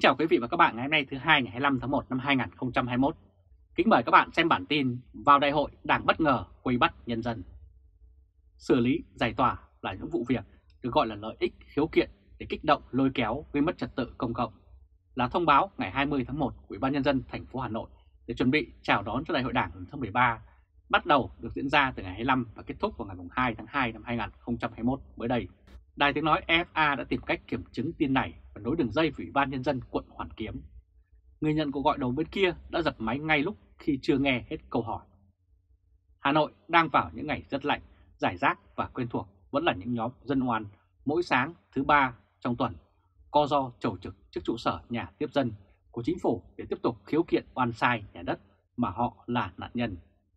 chào quý vị và các bạn ngày hôm nay thứ Hai ngày 25 tháng 1 năm 2021. Kính mời các bạn xem bản tin vào đại hội Đảng bất ngờ quây bắt nhân dân. Xử lý giải tỏa là những vụ việc được gọi là lợi ích khiếu kiện để kích động lôi kéo gây mất trật tự công cộng, là thông báo ngày 20 tháng 1 của Ủy ban nhân dân thành phố Hà Nội để chuẩn bị chào đón cho đại hội Đảng lần thứ 13, bắt đầu được diễn ra từ ngày 25 và kết thúc vào ngày 2 tháng 2 năm 2021 mới đây. Đài Tiếng nói EFA đã tìm cách kiểm chứng tin này và nối đường dây với Ủy ban nhân dân quận Hoàn Kiếm. Người nhận cuộc gọi đầu bên kia đã dập máy ngay lúc khi chưa nghe hết câu hỏi. Hà Nội đang vào những ngày rất lạnh, rải rác và quen thuộc vẫn là những nhóm dân oan mỗi sáng thứ Ba trong tuần co ro chầu trực trước trụ sở nhà tiếp dân của chính phủ để tiếp tục khiếu kiện oan sai nhà đất mà họ là nạn nhân.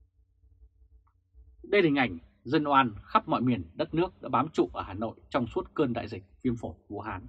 Đây là hình ảnh dân oan khắp mọi miền đất nước đã bám trụ ở Hà Nội trong suốt cơn đại dịch viêm phổi Vũ Hán.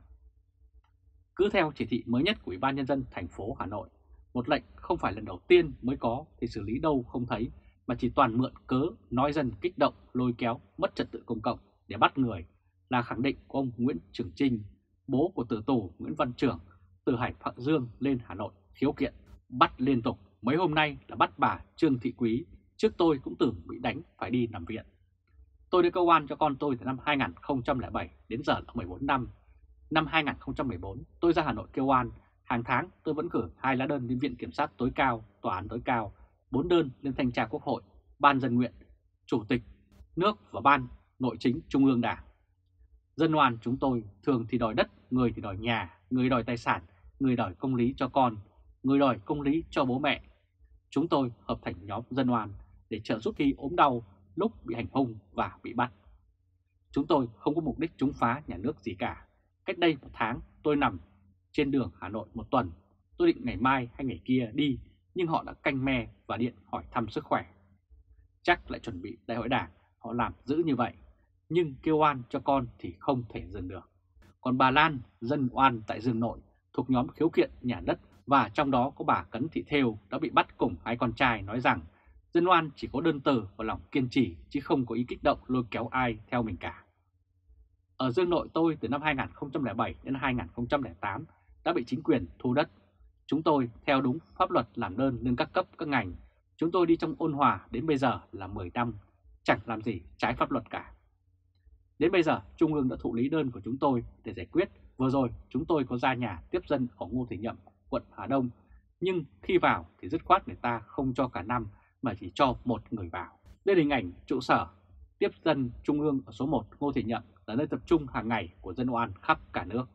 Cứ theo chỉ thị mới nhất của Ủy ban nhân dân thành phố Hà Nội, một lệnh không phải lần đầu tiên mới có thì xử lý đâu không thấy, mà chỉ toàn mượn cớ nói dân kích động lôi kéo mất trật tự công cộng để bắt người, là khẳng định của ông Nguyễn Trường Chinh, bố của tử tù Nguyễn Văn Trường, từ Hải Dương lên Hà Nội khiếu kiện, bắt liên tục. Mấy hôm nay là bắt bà Trương Thị Quý, trước tôi cũng từng bị đánh phải đi nằm viện. Tôi đã kêu oan cho con tôi từ năm 2007 đến giờ là 14 năm. Năm 2014 tôi ra Hà Nội kêu oan, hàng tháng tôi vẫn gửi 2 lá đơn lên Viện Kiểm sát tối cao, Tòa án tối cao, 4 đơn lên Thanh tra Quốc hội, Ban Dân nguyện, Chủ tịch nước và Ban Nội chính Trung ương Đảng. Dân oan chúng tôi thường thì đòi đất, người thì đòi nhà, người đòi tài sản, người đòi công lý cho con, người đòi công lý cho bố mẹ. Chúng tôi hợp thành nhóm dân oan để trợ giúp khi ốm đau, lúc bị hành hung và bị bắt. Chúng tôi không có mục đích chống phá nhà nước gì cả. Cách đây 1 tháng tôi nằm trên đường Hà Nội 1 tuần. Tôi định ngày mai hay ngày kia đi, nhưng họ đã canh me và điện hỏi thăm sức khỏe. Chắc lại chuẩn bị đại hội Đảng, họ làm dữ như vậy. Nhưng kêu oan cho con thì không thể dừng được. Còn bà Lan, dân oan tại Dương Nội, thuộc nhóm khiếu kiện nhà đất, và trong đó có bà Cấn Thị Thêu đã bị bắt cùng 2 con trai, nói rằng dân oan chỉ có đơn từ và lòng kiên trì chứ không có ý kích động lôi kéo ai theo mình cả. Ở Dương Nội tôi từ năm 2007 đến 2008 đã bị chính quyền thu đất. Chúng tôi theo đúng pháp luật làm đơn lên các cấp các ngành. Chúng tôi đi trong ôn hòa đến bây giờ là 10 năm, chẳng làm gì trái pháp luật cả. Đến bây giờ Trung ương đã thụ lý đơn của chúng tôi để giải quyết. Vừa rồi chúng tôi có ra nhà tiếp dân ở Ngô Thị Nhậm, quận Hà Đông. Nhưng khi vào thì dứt khoát người ta không cho cả năm mà chỉ cho 1 người vào. Đây là hình ảnh trụ sở tiếp dân Trung ương ở số 1 Ngô Thị Nhậm, là nơi tập trung hàng ngày của dân oan khắp cả nước.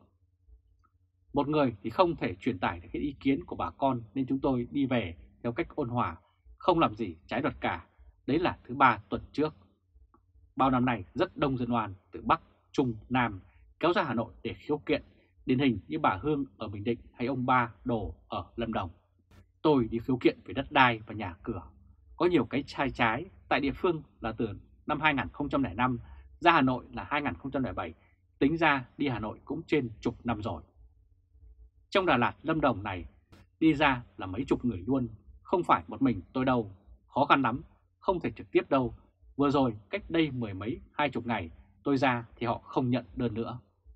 Một người thì không thể truyền tải được cái ý kiến của bà con nên chúng tôi đi về theo cách ôn hòa, không làm gì trái luật cả. Đấy là thứ Ba tuần trước. Bao năm nay rất đông dân oan từ Bắc, Trung, Nam kéo ra Hà Nội để khiếu kiện, điển hình như bà Hương ở Bình Định hay ông Ba Đồ ở Lâm Đồng. Tôi đi khiếu kiện về đất đai và nhà cửa. Có nhiều cái sai trái tại địa phương là từ năm 2005 ra Hà Nội là 2007, tính ra đi Hà Nội cũng trên chục năm rồi. Trong Đà Lạt, Lâm Đồng này đi ra là mấy chục người luôn, không phải một mình tôi đâu, khó khăn lắm, không thể trực tiếp đâu. Vừa rồi cách đây 10 mấy 20 ngày tôi ra thì họ không nhận đơn nữa.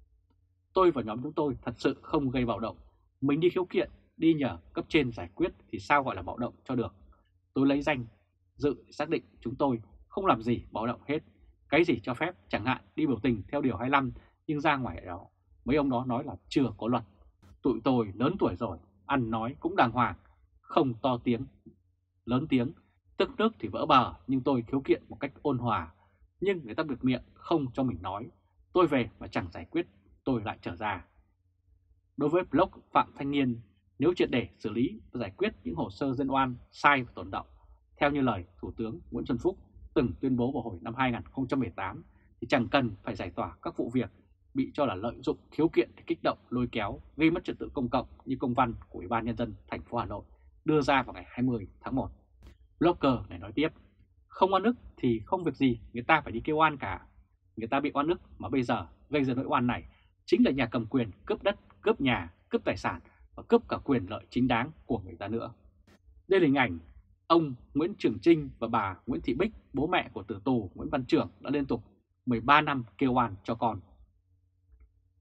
Tôi và nhóm chúng tôi thật sự không gây bạo động, mình đi khiếu kiện, đi nhờ cấp trên giải quyết thì sao gọi là bạo động cho được. Tôi lấy danh dự xác định chúng tôi không làm gì bạo động hết. Cái gì cho phép, chẳng hạn đi biểu tình theo điều 25, nhưng ra ngoài đó mấy ông đó nói là chưa có luật. Tụi tôi lớn tuổi rồi, ăn nói cũng đàng hoàng, không to tiếng, lớn tiếng, tức nước thì vỡ bờ. Nhưng tôi khiếu kiện một cách ôn hòa, nhưng người ta bịt miệng không cho mình nói. Tôi về mà chẳng giải quyết, tôi lại trở ra. Đối với blog Phạm Thanh Niên, nếu triệt để xử lý và giải quyết những hồ sơ dân oan sai và tồn động, theo như lời Thủ tướng Nguyễn Xuân Phúc từng tuyên bố vào hồi năm 2018, thì chẳng cần phải giải tỏa các vụ việc bị cho là lợi dụng khiếu kiện để kích động lôi kéo gây mất trật tự công cộng như công văn của Ủy ban nhân dân thành phố Hà Nội đưa ra vào ngày 20 tháng 1. Blogger này nói tiếp, không oan ức thì không việc gì người ta phải đi kêu oan cả. Người ta bị oan ức mà bây giờ gây ra nỗi oan này chính là nhà cầm quyền cướp đất, cướp nhà, cướp tài sản và cướp cả quyền lợi chính đáng của người ta nữa. Đây là hình ảnh ông Nguyễn Trường Chinh và bà Nguyễn Thị Bích, bố mẹ của tử tù Nguyễn Văn Trường, đã liên tục 13 năm kêu oan cho con.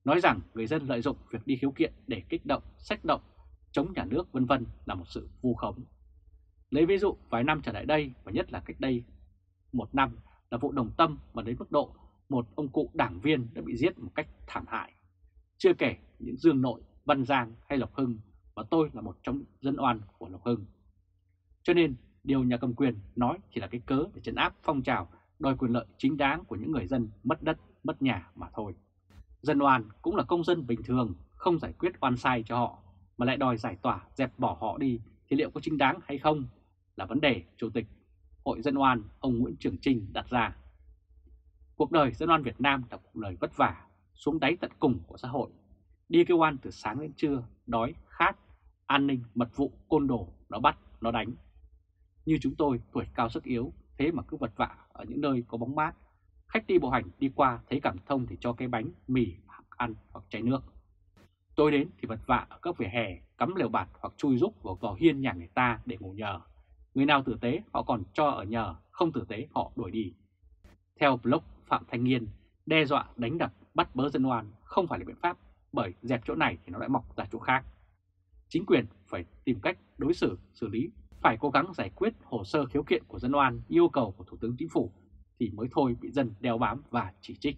nói rằng người dân lợi dụng việc đi khiếu kiện để kích động, xách động, chống nhà nước vân vân là một sự vu khống. Lấy ví dụ vài năm trở lại đây và nhất là cách đây 1 năm là vụ Đồng Tâm mà đến mức độ một ông cụ đảng viên đã bị giết một cách thảm hại. Chưa kể những Dương Nội, Văn Giang hay Lộc Hưng và tôi là một trong dân oan của Lộc Hưng. Cho nên điều nhà cầm quyền nói chỉ là cái cớ để trấn áp phong trào đòi quyền lợi chính đáng của những người dân mất đất, mất nhà mà thôi. Dân oan cũng là công dân bình thường, không giải quyết oan sai cho họ mà lại đòi giải tỏa dẹp bỏ họ đi thì liệu có chính đáng hay không là vấn đề Chủ tịch Hội Dân oan ông Nguyễn Trường Chinh đặt ra. Cuộc đời dân oan Việt Nam là cuộc đời vất vả, xuống đáy tận cùng của xã hội, đi kêu oan từ sáng đến trưa, đói, khát, an ninh, mật vụ, côn đồ, nó bắt, nó đánh. Như chúng tôi tuổi cao sức yếu, thế mà cứ vật vã ở những nơi có bóng mát. Khách đi bộ hành đi qua thấy cảm thông thì cho cái bánh, mì, ăn hoặc chai nước. Tôi đến thì vật vã ở các vỉa hè, cắm lều bạt hoặc chui rúc vào hiên nhà người ta để ngủ nhờ. Người nào tử tế họ còn cho ở nhờ, không tử tế họ đuổi đi. Theo blog Phạm Thanh Nghiên, đe dọa đánh đập bắt bớ dân oan không phải là biện pháp, bởi dẹp chỗ này thì nó lại mọc ra chỗ khác. Chính quyền phải tìm cách đối xử, xử lý, phải cố gắng giải quyết hồ sơ khiếu kiện của dân oan, yêu cầu của Thủ tướng Chính phủ thì mới thôi bị dân đeo bám và chỉ trích.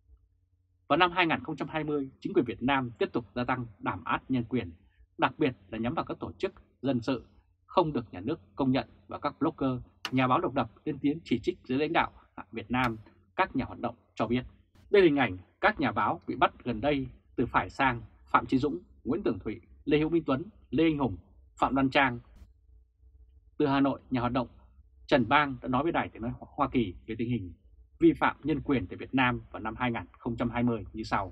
Vào năm 2020, chính quyền Việt Nam tiếp tục gia tăng đàn áp nhân quyền, đặc biệt là nhắm vào các tổ chức dân sự không được nhà nước công nhận và các blogger, nhà báo độc lập lên tiếng chỉ trích giới lãnh đạo Việt Nam. Các nhà hoạt động cho biết đây là hình ảnh các nhà báo bị bắt gần đây từ phải sang: Phạm Chí Dũng, Nguyễn Tường Thụy, Lê Hữu Minh Tuấn, Lê Anh Hùng, Phạm Đoan Trang. Từ Hà Nội, nhà hoạt động Trần Bang đã nói với Đài Tiếng nói Hoa Kỳ về tình hình vi phạm nhân quyền tại Việt Nam vào năm 2020 như sau.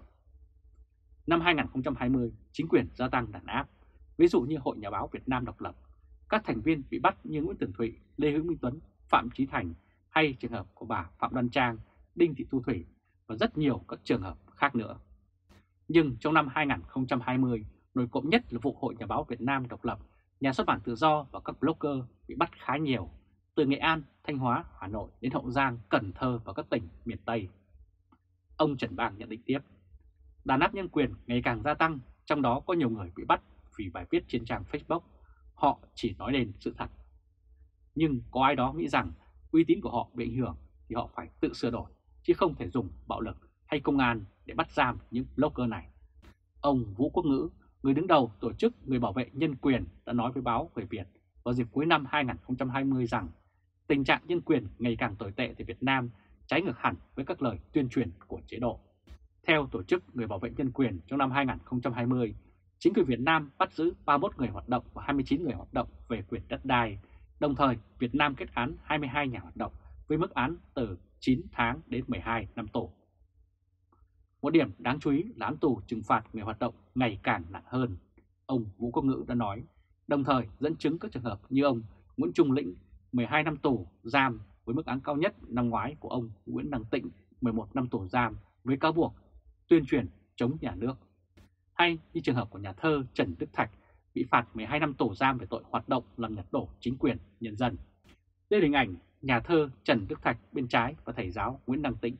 Năm 2020, chính quyền gia tăng đàn áp, ví dụ như Hội Nhà báo Việt Nam độc lập. Các thành viên bị bắt như Nguyễn Tường Thụy, Lê Hữu Minh Tuấn, Phạm Chí Thành hay trường hợp của bà Phạm Đoan Trang, Đinh Thị Thu Thủy và rất nhiều các trường hợp khác nữa. Nhưng trong năm 2020, nổi cộm nhất là vụ Hội Nhà báo Việt Nam độc lập, nhà xuất bản tự do và các blogger bị bắt khá nhiều, từ Nghệ An, Thanh Hóa, Hà Nội đến Hậu Giang, Cần Thơ và các tỉnh miền Tây. Ông Trần Bang nhận định tiếp, đàn áp nhân quyền ngày càng gia tăng, trong đó có nhiều người bị bắt vì bài viết trên trang Facebook. Họ chỉ nói lên sự thật. Nhưng có ai đó nghĩ rằng uy tín của họ bị ảnh hưởng thì họ phải tự sửa đổi, chứ không thể dùng bạo lực hay công an để bắt giam những blogger này. Ông Vũ Quốc Ngữ, người đứng đầu tổ chức Người bảo vệ nhân quyền, đã nói với báo Người Việt vào dịp cuối năm 2020 rằng tình trạng nhân quyền ngày càng tồi tệ tại Việt Nam, trái ngược hẳn với các lời tuyên truyền của chế độ. Theo tổ chức Người bảo vệ nhân quyền, trong năm 2020, chính quyền Việt Nam bắt giữ 31 người hoạt động và 29 người hoạt động về quyền đất đai. Đồng thời, Việt Nam kết án 22 nhà hoạt động với mức án từ 9 tháng đến 12 năm tù. Một điểm đáng chú ý là án tù trừng phạt người hoạt động ngày càng nặng hơn, ông Vũ Quốc Ngữ đã nói, đồng thời dẫn chứng các trường hợp như ông Nguyễn Trung Lĩnh 12 năm tù giam với mức án cao nhất năm ngoái của ông Nguyễn Đăng Tĩnh 11 năm tù giam với cáo buộc tuyên truyền chống nhà nước. Hay như trường hợp của nhà thơ Trần Đức Thạch bị phạt 12 năm tù giam về tội hoạt động làm lật đổ chính quyền nhân dân. Đây là hình ảnh nhà thơ Trần Đức Thạch bên trái và thầy giáo Nguyễn Đăng Tĩnh.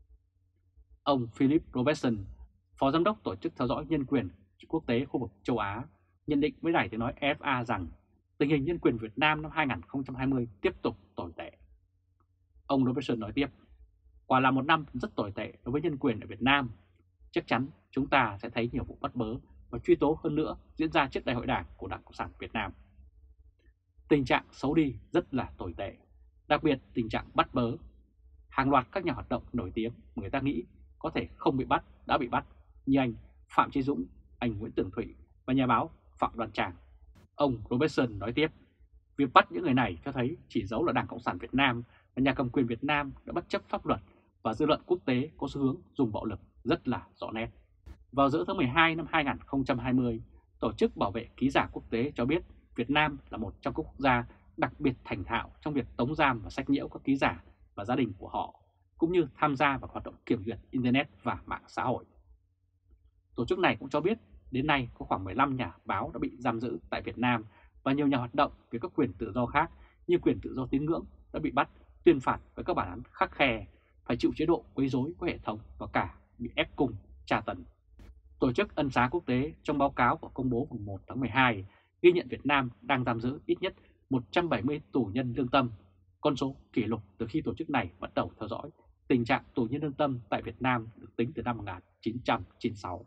Ông Philip Robertson, Phó Giám đốc Tổ chức Theo dõi Nhân quyền Quốc tế khu vực châu Á, nhận định với Đài Tiếng nói FA rằng tình hình nhân quyền Việt Nam năm 2020 tiếp tục tồi tệ. Ông Robertson nói tiếp, quả là một năm rất tồi tệ đối với nhân quyền ở Việt Nam. Chắc chắn chúng ta sẽ thấy nhiều vụ bắt bớ và truy tố hơn nữa diễn ra trước Đại hội Đảng của Đảng Cộng sản Việt Nam. Tình trạng xấu đi rất là tồi tệ, đặc biệt tình trạng bắt bớ. Hàng loạt các nhà hoạt động nổi tiếng mà người ta nghĩ có thể không bị bắt đã bị bắt, như anh Phạm Chí Dũng, anh Nguyễn Tường Thụy và nhà báo Phạm Đoan Trang. Ông Robertson nói tiếp, việc bắt những người này cho thấy chỉ dấu là Đảng Cộng sản Việt Nam và nhà cầm quyền Việt Nam đã bất chấp pháp luật và dư luận quốc tế có xu hướng dùng bạo lực rất là rõ nét. Vào giữa tháng 12 năm 2020, Tổ chức Bảo vệ Ký giả Quốc tế cho biết Việt Nam là một trong các quốc gia đặc biệt thành thạo trong việc tống giam và sách nhiễu các ký giả và gia đình của họ, cũng như tham gia vào hoạt động kiểm duyệt Internet và mạng xã hội. Tổ chức này cũng cho biết đến nay có khoảng 15 nhà báo đã bị giam giữ tại Việt Nam và nhiều nhà hoạt động về các quyền tự do khác như quyền tự do tín ngưỡng đã bị bắt, tuyên phạt với các bản án khắt khe, phải chịu chế độ quấy rối của hệ thống và cả bị ép cung, tra tấn. Tổ chức Ân xá Quốc tế trong báo cáo của công bố mùng 1 tháng 12 ghi nhận Việt Nam đang giam giữ ít nhất 170 tù nhân lương tâm, con số kỷ lục từ khi tổ chức này bắt đầu theo dõi tình trạng tù nhân lương tâm tại Việt Nam được tính từ năm 1996.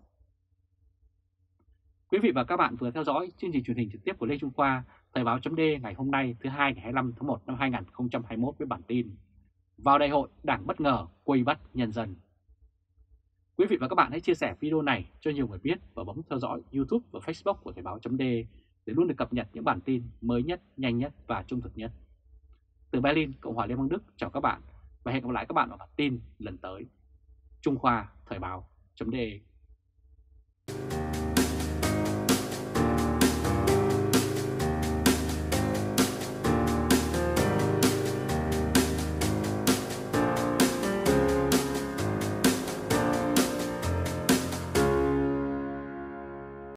Quý vị và các bạn vừa theo dõi chương trình truyền hình trực tiếp của Lê Trung Khoa, Thời báo chấm ngày hôm nay thứ Hai ngày 25 tháng 1 năm 2021 với bản tin vào đại hội Đảng bất ngờ quây bắt nhân dân. Quý vị và các bạn hãy chia sẻ video này cho nhiều người biết và bấm theo dõi YouTube và Facebook của Thời báo chấm để luôn được cập nhật những bản tin mới nhất, nhanh nhất và trung thực nhất. Từ Berlin, Cộng hòa Liên bang Đức chào các bạn và hẹn gặp lại các bạn ở bản tin lần tới. Trung Khoa Thời báo chấm